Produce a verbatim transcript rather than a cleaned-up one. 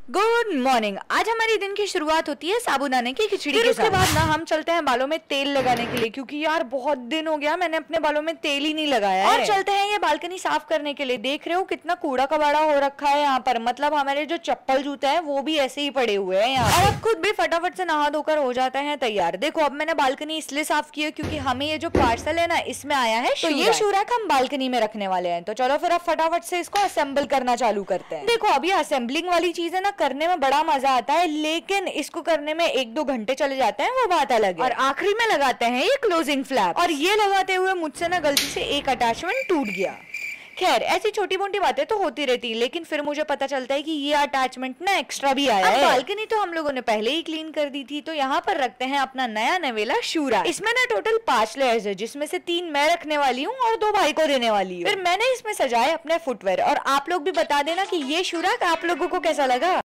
Good morning. आज हमारी दिन की शुरुआत होती है साबूदाने की खिचड़ी के साथ। उसके बाद ना हम चलते हैं बालों में तेल लगाने के लिए, क्योंकि यार बहुत दिन हो गया मैंने अपने बालों में तेल ही नहीं लगाया है। और चलते हैं ये बालकनी साफ करने के लिए। देख रहे हो कितना कूड़ा कबाड़ा हो रखा है यहाँ पर, मतलब हमारे जो चप्पल जूते हैं वो भी ऐसे ही पड़े हुए हैं यहाँ। और अब खुद भी फटाफट से नहा धोकर हो जाते हैं तैयार। देखो अब मैंने बालकनी इसलिए साफ की है क्योंकि हमें ये जो पार्सल है ना इसमें आया है, तो ये शू रैक हम बालकनी में रखने वाले हैं। तो चलो फिर अब फटाफट से इसको असेंबल करना चालू करते हैं। देखो अभी असेंबलिंग वाली चीज है ना, करने में बड़ा मजा आता है, लेकिन इसको करने में एक दो घंटे चले जाते हैं, वो बात अलग है। और आखिरी में लगाते हैं ये क्लोजिंग फ्लैप, और ये लगाते हुए मुझसे ना गलती से एक अटैचमेंट टूट गया। खैर ऐसी छोटी मोटी बातें तो होती रहती, लेकिन फिर मुझे पता चलता है कि ये अटैचमेंट ना एक्स्ट्रा भी आया है। बालकनी तो हम लोगों ने पहले ही क्लीन कर दी थी, तो यहाँ पर रखते हैं अपना नया नवेला शू रैक। इसमें ना टोटल पांच लेयर्स है, जिसमें से तीन मैं रखने वाली हूँ और दो भाई को देने वाली हूँ। फिर मैंने इसमें सजाए अपने फुटवेयर, और आप लोग भी बता देना कि ये शू रैक आप लोगों को कैसा लगा।